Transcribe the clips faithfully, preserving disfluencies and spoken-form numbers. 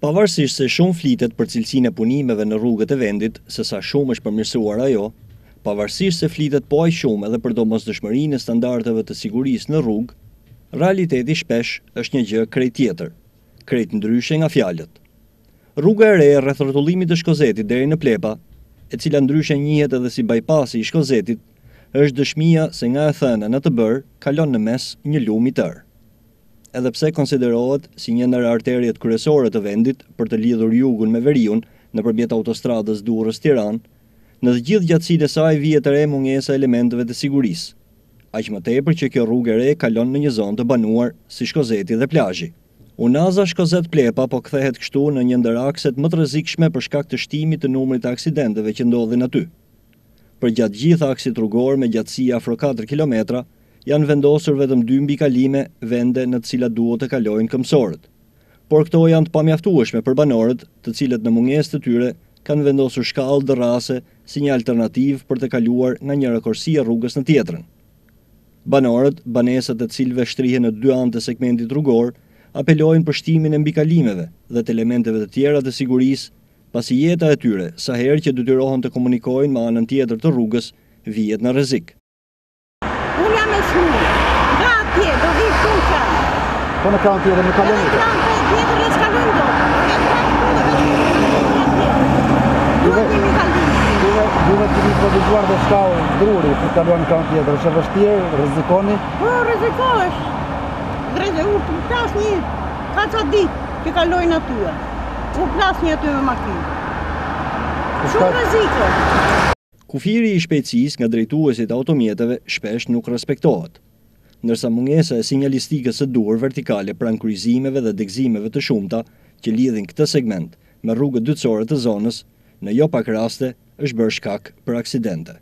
Pavarësisht se shumë flitet për cilësinë e punimeve në rrugët e vendit, se sa shumë është përmirësuar ajo, pavarësisht se flitet po aq shumë edhe për domosdoshmërinë e standardeve të sigurisë në rrugë, realiteti shpesh është një gjë krejt tjetër, krejt ndryshe nga fjalët. Rruga e re rreth rrotullimit të Shkozetit deri në Plepa, e cila ndryshe njihet edhe si bypassi i Shkozetit, është dëshmia se nga e thëna në të bërë kalon në mes një lum i tërë. Edhe pse konsiderohet si një ndër arteriet kryesore të vendit për të lidhur jugun me veriun nëpërmjet autostradës Durrës-Tiranë, në të gjithë gjatësinë e saj vihet re mungesa e elementeve të sigurisë, aq më tepër që kjo rrugë e re kalon në një zonë të banuar si Shkozeti dhe plazhi. Unaza Shkozet-Plepa po kthehet kështu në një ndër akset më të rrezikshme për shkak të shtimit të numrit të aksidenteve që ndodhin aty. Për gjatë gjithë aksit rrugor me gjatësi afro katër kilometra, janë vendosur vetëm dy mbikalime vende në të cilat duhet të kalojnë këmbësorët. Por këto janë të pamjaftueshme për banorët, të cilët në mungesë të tyre kanë vendosur shkallë dërrase si një alternativë për të kaluar nga njëra korsi e rrugës në tjetrën. Banorët, banesat e cilëve shtrihen në dy anë të segmentit rrugor, apelojnë për shtimin e mbikalimeve dhe të elementeve të tjera të sigurisë, pasi jeta e tyre, sa herë që detyrohen të komunikojnë me anën tjetër të rrugës, vihet në rrezik. Unë jam e shmu, nga atje, do vi kuqa. Po në kanë tjetër, në kalon Në kanë tjetër, e s'kalon do. Duhet një mikalim. Duhet të një prodhuar dhe shkallë druri, të kalon në kanë tjetër, është e vështirë, rrezikoni? Po, rrezikohesh. Drejtë, u plas një kaca ditë që kalojnë atyre. U plas një aty me makinë. Shumë rreziko. Kufiri i shpejtësisë nga drejtuesit automjeteve shpesh nuk respektohet, ndërsa mungesa e sinjalistikës së dur vertikale pranë kryqëzimeve dhe degëzimeve të shumta që lidhin këtë segment me rrugët dytësore të zonës, në jo pak raste është bërë shkak për aksidente.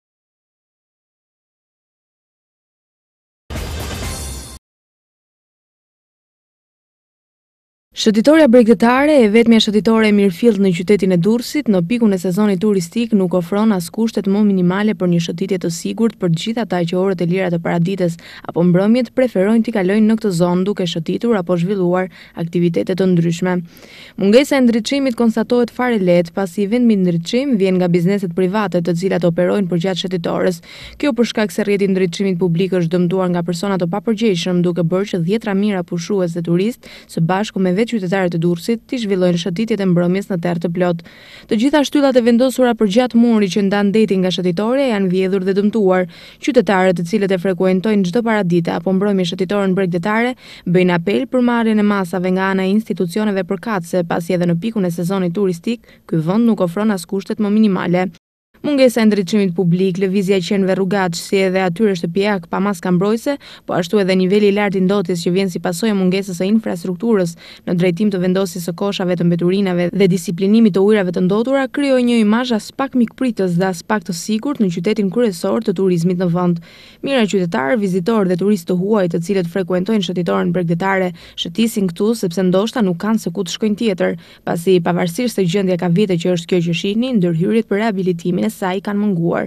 Shëtitoria bregdetare e vetmja shëtitore e mirëfillt në qytetin e Durrësit në pikun e sezonit turistik nuk ofron as kushtet më minimale për një shëtitje të sigurt për gjithë ata që orët e lira të paradites apo mbrëmjet preferojnë t'i kalojnë në këtë zonë duke shëtitur apo zhvilluar aktivitete të ndryshme. Mungesa e ndriçimit konstatohet fare lehtë pasi vendi ndriçim vjen nga bizneset private të cilat operojnë përgjatë shëtitores. Kjo për shkak se rrjeti i ndriçimit publik është dëmtuar nga persona të papërgjegjshëm duke bërë që dhjetra mijëra pushues dhe turistë së bashku me qytetarët e Durrësit të zhvillojnë shëtitjet e mbrëmjes në terë të plot. Të gjitha shtyllat e vendosura përgjatë murit që ndan detin nga shëtitore janë vjedhur dhe dëmtuar. Qytetarët të cilët e frekuentojnë çdo paradite apo mbrëmje shëtitore në bregdetare bëjnë apel për marrjen e masave nga ana e institucioneve përkatëse, pasi edhe në pikun e sezonit turistik ky vend nuk ofron as kushtet më minimale. Mungesa e ndriçimit publik, lëvizja e qenëve rrugaç si edhe atyre shtëpiak pa maska mbrojtëse, po ashtu edhe niveli i lartë i ndotjes që vjen si pasojë mungesës së infrastrukturës në drejtim të vendosjes së koshave të mbeturinave dhe disiplinimit të ujrave të ndotura, krijoi një imazh as pak mikpritës dhe as pak të sigurt në qytetin kryesor të turizmit në vend. Mira qytetarë, vizitorë dhe turistë të huaj të cilët frekuentojnë shëtitoren bregdetare shëtisin këtu sepse ndoshta nuk kanë se ku të shkojnë tjetër, pasi pavarësisht se gjendja ka vite që është kjo që shihni, ndërhyrjet për rehabilitimin e saj kanë munguar.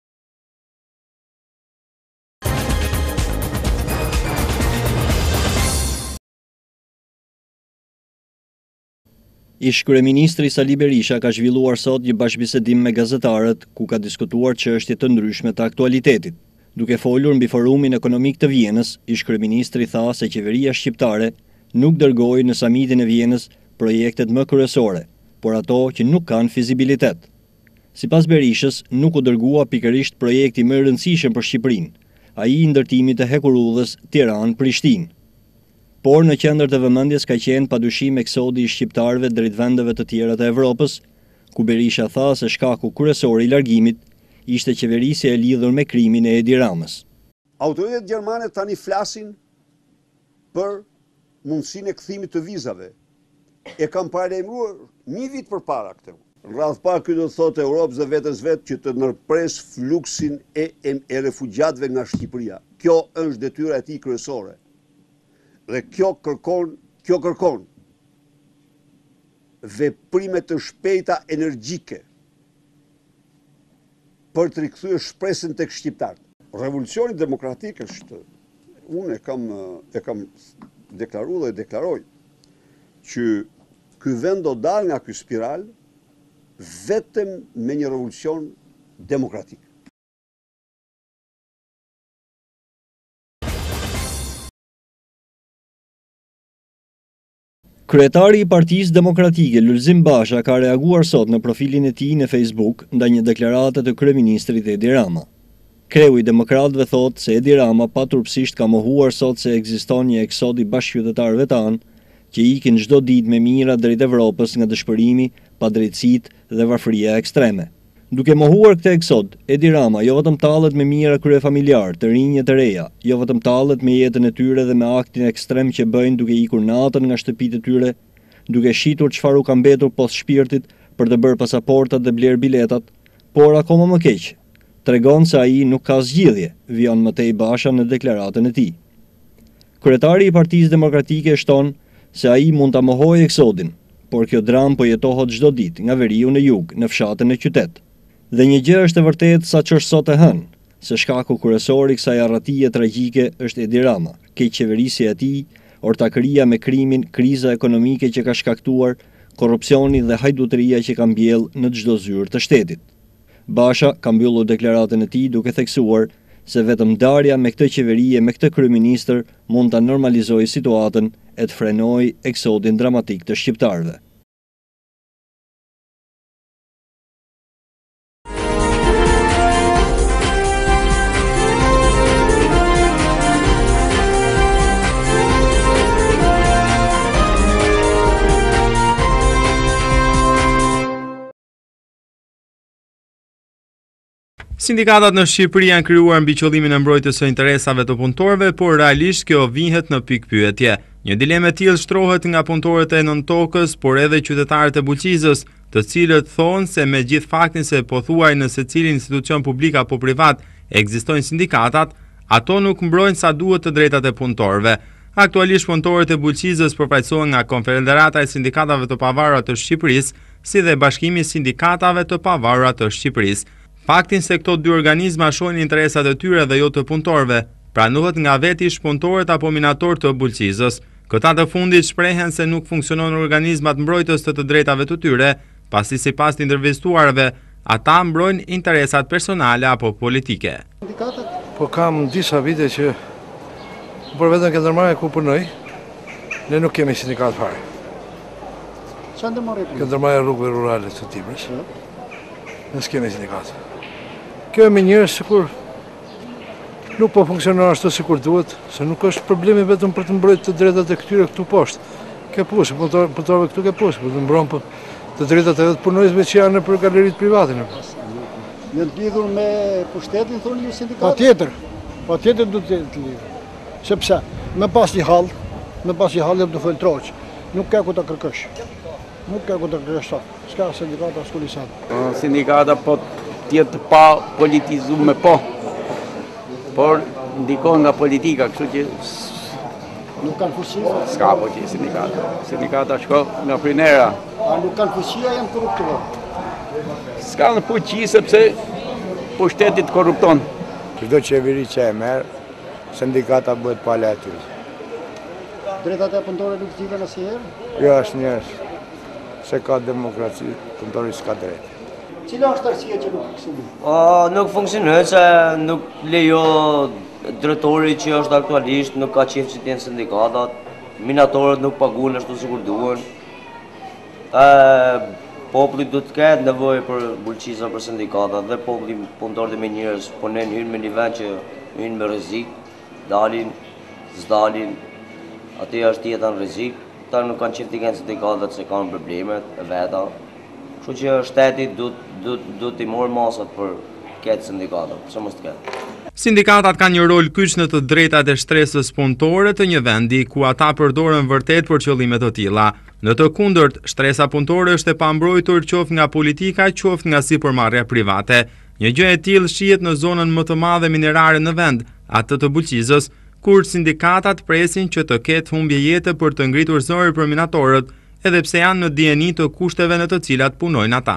Ish kryeministri Sali Berisha ka zhvilluar sot një bashkëbisedim me gazetarët ku ka diskutuar çështje të ndryshme të aktualitetit. Duke folur mbi forumin ekonomik të Vienës, ish kryeministri tha se qeveria shqiptare nuk dërgoi në samitin e Vienës projektet më kryesore, por ato që nuk kanë fizibilitet. Sipas Berishës, nuk u dërgua pikërisht projekti më i rëndësishëm për Shqipërinë, ai i ndërtimit të hekurudhës Tiranë-Prishtinë. Por në qendër të vëmendjes ka qenë padyshim eksodi i shqiptarëve drejt vendeve të tjera të Evropës, ku Berisha tha se shkaku kryesor i largimit ishte qeverisja e lidhur me krimin e Edi Ramës. Autoritetet gjermane tani flasin për mundësinë e kthimit të vizave. E kam paralajmëruar një vit përpara këtë. Në radhë parë ky do të thotë Europës dhe vetes vetë që të nërpres fluksin e, e, e refugjatëve nga Shqipëria. Kjo është detyra e tij kryesore. Dhe kjo kërkon, kjo kërkon veprime të shpejta energjike për të rikthyer shpresën tek shqiptarët. Revolucioni demokratik është, unë e kam, e kam deklaruar dhe deklaroj që ky vend do dal nga ky spiral vetëm me një revolucion demokratik. Kryetari i Partisë Demokratike Lulzim Basha ka reaguar sot në profilin e tij në Facebook ndaj një deklarate të kryeministrit Edi Rama. Kreu i demokratëve thot se Edi Rama paturpsisht ka mohuar sot se ekziston një eksod i bashkëqytetarëve tanë që ikin çdo ditë me mira drejt Evropës nga dëshpërimi, padrejtësitë dhe varfëria ekstreme. Duke mohuar këtë eksod, Edi Rama jo vetëm tallet me mira kryefamiljar, të rinj e të reja, jo vetëm tallet me jetën e tyre dhe me aktin ekstrem që bëjnë duke ikur natën nga shtëpitë e tyre, duke shitur çfarë u ka mbetur post shpirtit për të bërë pasaportat dhe bler biletat, por akoma më keq, tregon se ai nuk ka zgjidhje, vijon Matej Basha në deklaratën e tij. Kryetari i Partisë Demokratike shton se ai mund ta mohojë eksodin, por kjo dram po jetohet çdo ditë nga veriu në jug, në fshatën e qytet. Dhe një gjë është e vërtetë sa që është sot e hënë, se shkaku kryesor i kësaj arratije tragjike është Edi Rama, keqëverisja e tij, ortakëria me krimin, kriza ekonomike që ka shkaktuar, korrupsioni dhe hajdutëria që ka mbjell në çdo zyrë të shtetit. Basha ka mbyllur deklaratën e tij duke theksuar se vetëm ndarja me këtë qeveri e me këtë kryeministër mund ta normalizojë situatën e të frenojë eksodin dramatik të shqiptarëve. Sindikatat në Shqipëri janë krijuar mbi qëllimin e mbrojtjes së interesave të punëtorëve, por realisht kjo vihet në pikë pyetje. Një dilemë e tillë shtrohet nga punëtorët e Nën Tokës, por edhe qytetarët e Bulqizës, të cilët thonë se me gjithë faktin se pothuaj në secilin institucion publik apo privat ekzistojnë sindikatat, ato nuk mbrojnë sa duhet të drejtat e punëtorëve. Aktualisht punëtorët e Bulqizës përfaqësohen nga Konfederata e Sindikatave të Pavarura të Shqipërisë, si dhe Bashkimi i Sindikatave të Pavarura të Shqipërisë. Faktin se këto dy organizma shohin interesat e tyre dhe jo të punëtorëve, pranohet nga veti punëtorët apo minatorët të Bulqizës. Këta të fundit shprehen se nuk funksionon organizmat mbrojtës të të drejtave të tyre, pasi sipas të intervistuarve, ata mbrojnë interesat personale apo politike. Po kam disa vite që për vetëm këndërmarrje ku punoj, ne nuk kemi sindikat fare. Çfarë ndërmarrje? Këndërmarrja rrugëve rurale të Tibrës. Ne s'kemi sindikat. Kjo e me njerëz sikur nuk po funksionon ashtu sikur duhet, se nuk është problemi vetëm për të mbrojtur të drejtat e këtyre këtu poshtë. Ke pusë, punëtorëve këtu ke pusë, për të mbrojtur të drejtat e vetë punojësve që janë nëpër galeritë private. Janë të lidhur me pushtetin, thonë ju sindikatë? Patjetër, patjetër duhet të jetë lidhur. Sepse me pas një hall, me pas një hall jep të fol troç. Nuk ka ku ta kërkosh. Nuk ka ku ta kërkosh. S'ka sindikata as kulisan. Sindikata po tjetë pa politizuar me po, por ndikon nga politika, kështu që nuk kanë fuqi. S'ka po që sindikata. Sindikata shko nga prinera. A nuk kanë fuqi, janë korruptorë. S'ka në fuqi sepse pushtetit korrupton. Çdo qeveri që e merr, sindikata bëhet pala aty. Drejtat e punëtorëve nuk zgjidhen asnjëherë? Jo, asnjëherë. Se ka demokraci, punëtori s'ka drejt. Cila është arsyeja që nuk funksionon? Uh, nuk funksionon se nuk lejo drejtori që është aktualisht, nuk ka qef që t'jenë sindikatat, minatorët nuk paguhen ashtu sikur duhen. Uh, populli do të ketë nevojë për bulqiza për sindikatat dhe populli punëtorët e menjërës punen hyn me një vend që hyn me rrezik, dalin, s'dalin, aty është jeta në rrezik. Ata nuk kanë qef t'i kenë sindikatat se kanë problemet e veta. Kështu që shteti duhet t'i morë masat për këtë sindikatat, pse mos të ketë. Sindikatat kanë një rol kyç në të drejtat e shtresës punëtore të një vendi ku ata përdoren vërtet për qëllime të tilla. Në të kundërt, shtresa punëtore është e pambrojtur qoftë nga politika, qoftë nga sipërmarrja private. Një gjë e tillë shihet në zonën më të madhe minerare në vend, atë të Bulqizës, kur sindikatat presin që të ketë humbje jete për të ngritur zëri për minatorët, edhe pse janë në dieni të kushteve në të cilat punojnë ata.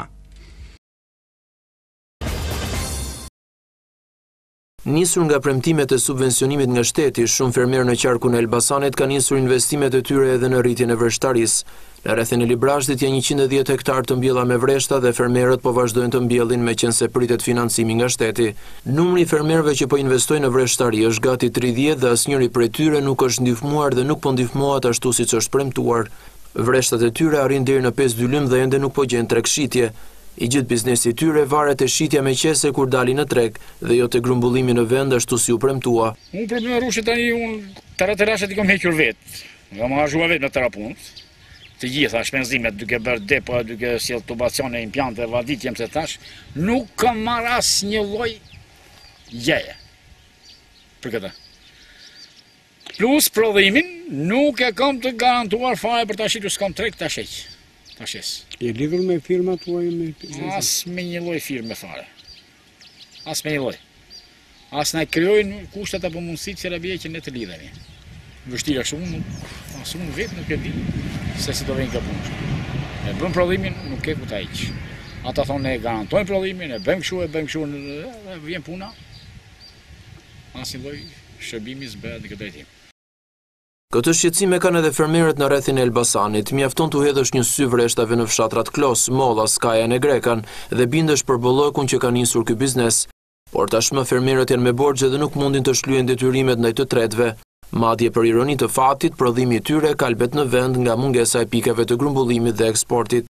Nisur nga premtimet e subvencionimit nga shteti, shumë fermerë në qarkun e Elbasanit kanë nisur investimet e tyre edhe në rritjen e vërshtarisë. Në rrethin e Librazhdit janë njëqind e dhjetë hektar të mbjella me vreshta dhe fermerët po vazhdojnë të mbjellin me qenë se pritet financimi nga shteti. Numri i fermerëve që po investojnë në vreshtari është gati tridhjetë dhe asnjëri prej tyre nuk është ndihmuar dhe nuk po ndihmohet ashtu siç është premtuar. Vreshtat e tyre arrin deri në pesë dylim dhe ende nuk po gjen tregshitje. I gjithë biznesi i tyre varet e shitja me qese kur dalin në treg dhe jo te grumbullimi në vend ashtu si u premtua. Unë për më rushit tani unë tëra të rashet i kom hequr vetë. Nga më hajua vetë me tëra punë. Të gjitha shpenzimet duke bërë depo, duke sjell tubacione, impiante, vaditje më se tash, nuk kam marrë asnjë lloj gjeje për këtë. Plus prodhimin nuk e kam të garantuar fare për ta shitur, s'kam treg ta sheq. Ta shes. Je lidhur me firma tuaj me As me një lloj firme fare. As me një lloj. As na krijojnë kushtet apo mundësitë që bie që ne të lidhemi. Vështirë është unë, as unë vetë nuk e di se si do vjen kjo punë. E bëm prodhimin, nuk ke ku ta hiq. Ata thonë ne garantojmë prodhimin, e bëjmë kështu, e bëjmë kështu, e vjen puna. Asnjë lloj shërbimi s'bëhet në këtë drejtim. Këtë shqetësime kanë edhe fermerët në rrethin e Elbasanit. Mjafton t'u hedhësh një sy vreshtave në fshatrat Klos, Molla, Skaja e Grekan dhe bindesh për bollokun që ka nisur ky biznes. Por tashmë fermerët janë me borxhe dhe nuk mundin të shlyejnë detyrimet ndaj të tretëve. Madje për ironi të fatit, prodhimi i tyre kalbet në vend nga mungesa e pikave të grumbullimit dhe eksportit.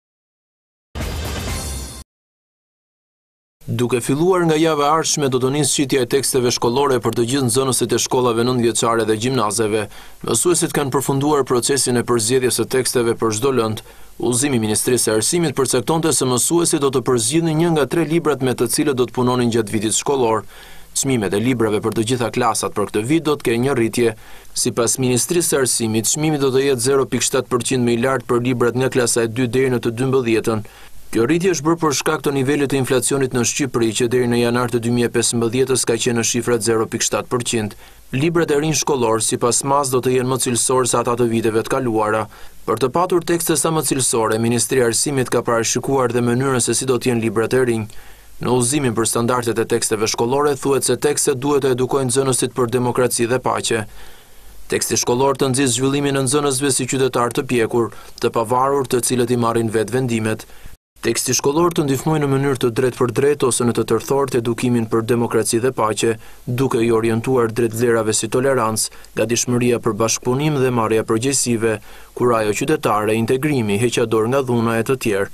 Duke filluar nga java e ardhshme do të nisë shitja e teksteve shkollore për të gjithë nxënësit e shkollave nëntëvjeçare dhe gjimnazeve. Mësuesit kanë përfunduar procesin e përzgjedhjes së teksteve për çdo lëndë. Udhëzimi i Ministrisë së Arsimit përcaktonte se mësuesit do të përzgjidhnin një nga tre librat me të cilët do të punonin gjatë vitit shkollor. Çmimet e librave për të gjitha klasat për këtë vit do të kenë një rritje. Sipas Ministrisë së Arsimit, çmimi do të jetë zero pikë shtatë përqind më i lartë për librat nga klasa e dy deri në të dymbëdhjetën. Kjo rritje është bërë për shkak të nivelit të inflacionit në Shqipëri që deri në janar të dy mijë e pesëmbëdhjetës ka qenë në shifrat zero pikë shtatë përqind. Librat e rinj shkollor sipas M A S do të jenë më cilësorë se ata të viteve të kaluara. Për të patur tekste sa më cilësore, Ministria e Arsimit ka parashikuar dhe mënyrën se si do të jenë librat e rinj. Në udhëzimin për standardet e teksteve shkollore thuhet se tekstet duhet të edukojnë nxënësit për demokraci dhe paqe. Teksti shkollor të nxjerr zhvillimin e nxënësve si qytetar të pjekur, të pavarur, të cilët i marrin vetë vendimet. Teksti shkollor të ndihmojë në mënyrë të drejtë për drejtë ose në të tërthort edukimin për demokraci dhe paqe, duke i orientuar drejt vlerave si tolerancë, gatishmëria për bashkëpunim dhe marrja përgjegjësive, kurajo qytetare, integrimi, heqja dorë nga dhuna e të tjerë.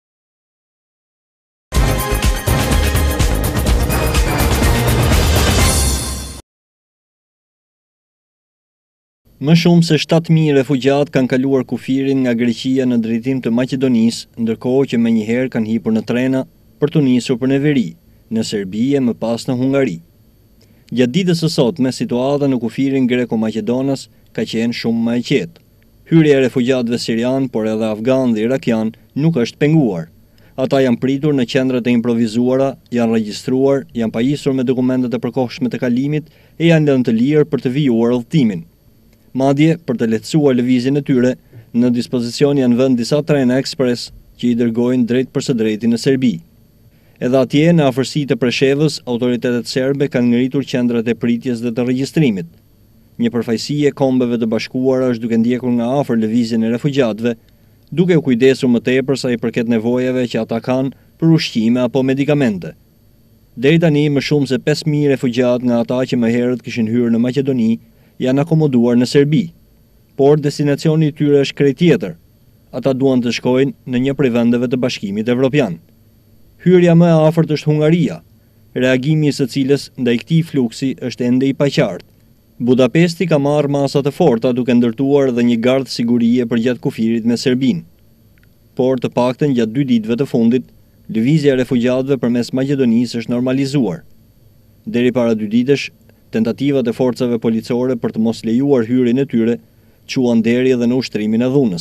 Më shumë se shtatë mijë refugjat kanë kaluar kufirin nga Greqia në drejtim të Maqedonisë, ndërkohë që menjëherë kanë hipur në trena për të nisur për në veri, në Serbi e më pas në Hungari. Gjatë ditës së sotme, situata në kufirin greko-maqedonas ka qenë shumë më e qetë. Hyrja e refugjatëve sirian, por edhe afgan dhe irakian, nuk është penguar. Ata janë pritur në qendrat e improvizuara, janë regjistruar, janë pajisur me dokumentet e përkohshme të kalimit e janë lënë të lirë për të vijuar udhëtimin. Madje, për të lehtësuar lëvizjen e tyre, në dispozicion janë vënë disa trena ekspres që i dërgojnë drejt për së drejti në Serbi. Edhe atje, në afërsi të Preshevës, autoritetet serbe kanë ngritur qendrat e pritjes dhe të regjistrimit. Një përfaqësi e Kombeve të Bashkuara është duke ndjekur nga afër lëvizjen e refugjatëve, duke u kujdesur më tepër sa i përket nevojave që ata kanë për ushqime apo medikamente. Deri tani, më shumë se pesë mijë refugjatë nga ata që më herët kishin hyrë në Maqedoni janë akomoduar në Serbi, por destinacioni i tyre është krejt tjetër. Ata duan të shkojnë në një prej vendeve të Bashkimit Evropian. Hyrja më e afërt është Hungaria, reagimi i së cilës ndaj këtij fluksi është ende i paqartë. Budapesti ka marrë masa të forta duke ndërtuar edhe një gardë sigurie për gjatë kufirit me Serbinë. Por të paktën gjatë dy ditëve të fundit, lëvizja e refugjatëve përmes Maqedonisë është normalizuar. Deri para dy ditësh, tentativat e forcave policore për të mos lejuar hyrjen e tyre quan deri edhe në ushtrimin e dhunës.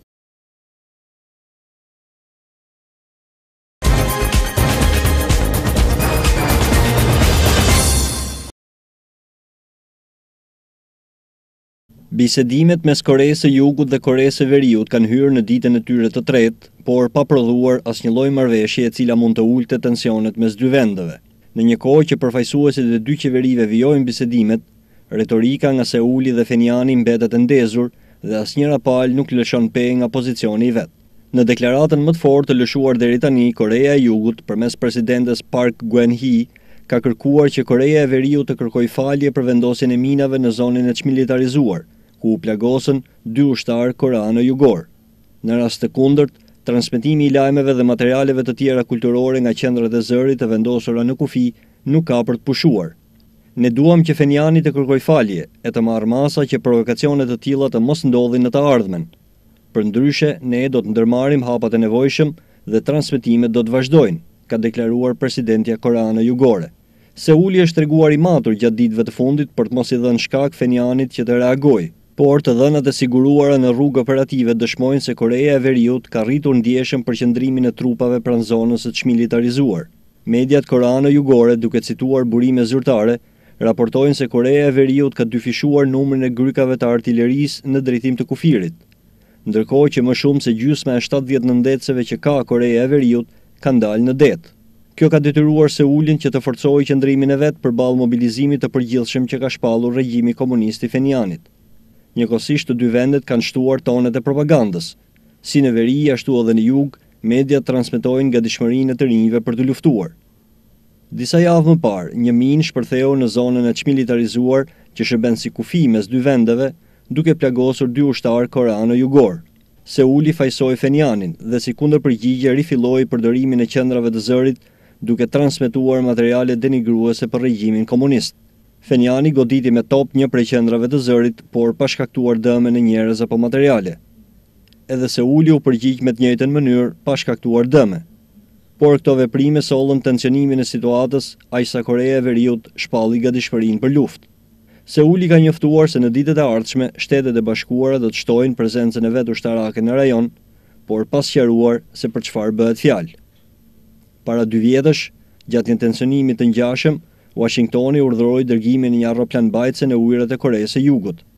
Bisedimet mes Koresë së Jugut dhe Koresë së Veriut kanë hyrë në ditën e tyre të tretë, por pa prodhuar asnjë lloj marrëveshje e cila mund të ulte tensionet mes dy vendeve. Në një kohë që përfaqësuesit e dy qeverive vijojnë bisedimet, retorika nga Seuli dhe Feniani mbetet e ndezur dhe asnjëra palë nuk lëshon pe nga pozicioni i vet. Në deklaratën më të fortë të lëshuar deri tani, Korea e Jugut përmes presidentes Park Geun-hye ka kërkuar që Korea e Veriut të kërkojë falje për vendosjen e minave në zonën e çmilitarizuar, ku u plagosën dy ushtarë koreano-jugor. Në rast të kundërt, transmetimi i lajmeve dhe materialeve të tjera kulturore nga qendrat e zërit të vendosura në kufi nuk ka për të pushuar. Ne duam që Feniani të kërkojë falje e të marrë masa që provokacione të tilla të mos ndodhin në të ardhmen. Përndryshe, ne do të ndërmarrim hapat e nevojshëm dhe transmetimet do të vazhdojnë, ka deklaruar presidentja koreano-jugore. Seuli është treguar i matur gjatë ditëve të fundit për të mos i dhënë shkak Fenianit që të reagojë, por të dhënat e siguruara në rrugë operative dëshmojnë se Korea e Veriut ka rritur ndjeshëm për qëndrimin e trupave pranë zonës së çmilitarizuar. Mediat koreano-jugore, duke cituar burime zyrtare, raportojnë se Korea e Veriut ka dyfishuar numrin e grykave të artillerisë në drejtim të kufirit, ndërkohë që më shumë se gjysma e shtatëdhjetë nëndecëve që ka Korea e Veriut kanë dalë në det. Kjo ka detyruar Seulin që të forcojë qëndrimin e vet përballë mobilizimit të përgjithshëm që ka shpallur regjimi komunist i Fenianit. Njëkohësisht të dy vendet kanë shtuar tonet e propagandës. Si në veri, ashtu edhe në jug, mediat transmetojnë gatishmërinë e të rinjve për të luftuar. Disa javë më parë, një minë shpërtheu në zonën e çmilitarizuar që shërben si kufi mes dy vendeve, duke plagosur dy ushtarë koreano-jugor. Seuli fajsoi Fenianin dhe si kundër përgjigje rifilloi përdorimin e qendrave të zërit duke transmetuar materiale denigruese për regjimin komunist. Feniani goditi me top një prej qendrave të zërit, por pa shkaktuar dëme në njerëz apo materiale. Edhe Seuli u përgjigj me të njëjtën mënyrë, pa shkaktuar dëme. Por këto veprime sollën tensionimin e situatës, aq sa Korea e Veriut shpalli gatishmërinë për luftë. Seuli ka njoftuar se në ditët e ardhshme Shtetet e Bashkuara do të shtojnë prezencën e vet ushtarake në rajon, por pa sqaruar se për çfarë bëhet fjalë. Para dy vjetësh, gjatë një tensionimi të ngjashëm, Washingtoni urdhëroi dërgimin e një aeroplan mbajtëse në ujërat e Koreas së Jugut.